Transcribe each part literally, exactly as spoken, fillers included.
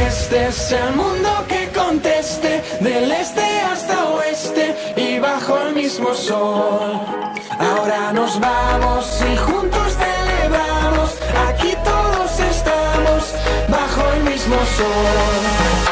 este es el mundo que conteste, del este hasta oeste y bajo el mismo sol. Ahora nos vamos y juntos celebramos, aquí todos estamos bajo el mismo sol.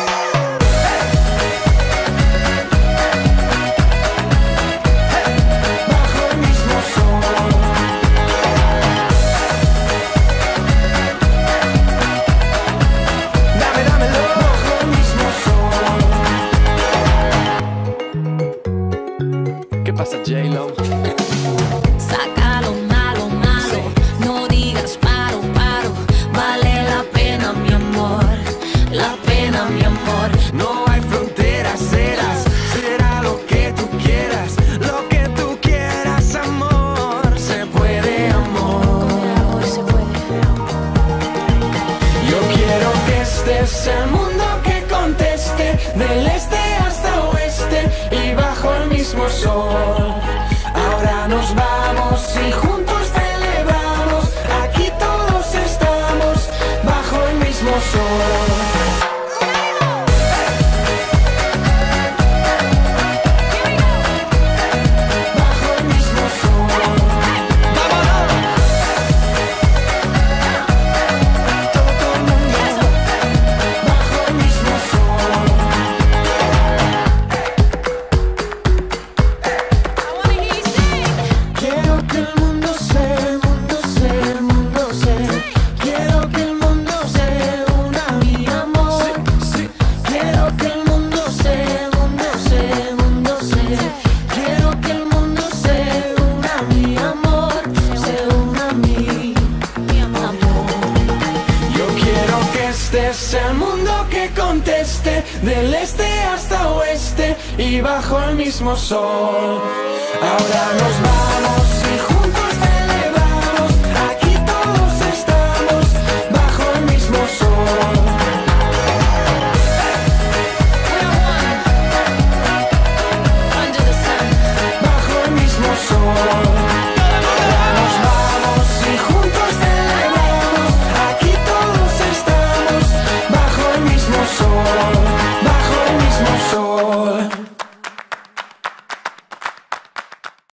J-Lo. Saca lo malo, malo, no digas paro, paro. Vale la pena, mi amor, la pena, mi amor. No hay fronteras, serás, será lo que tú quieras, lo que tú quieras, amor. Se puede, amor. Con el amor se puede. Yo quiero que este es el mundo que conteste, del este hasta oeste y bajo el mismo sol. Ahora nos vamos y juntos celebramos, aquí todos estamos bajo el mismo sol. Este es el mundo que conteste, del este hasta oeste y bajo el mismo sol. Ahora nos vamos y juntos celebramos, aquí todos estamos bajo el mismo sol. Bajo el mismo sol. Ahora nos vamos y juntos celebramos, aquí todos estamos bajo el mismo sol.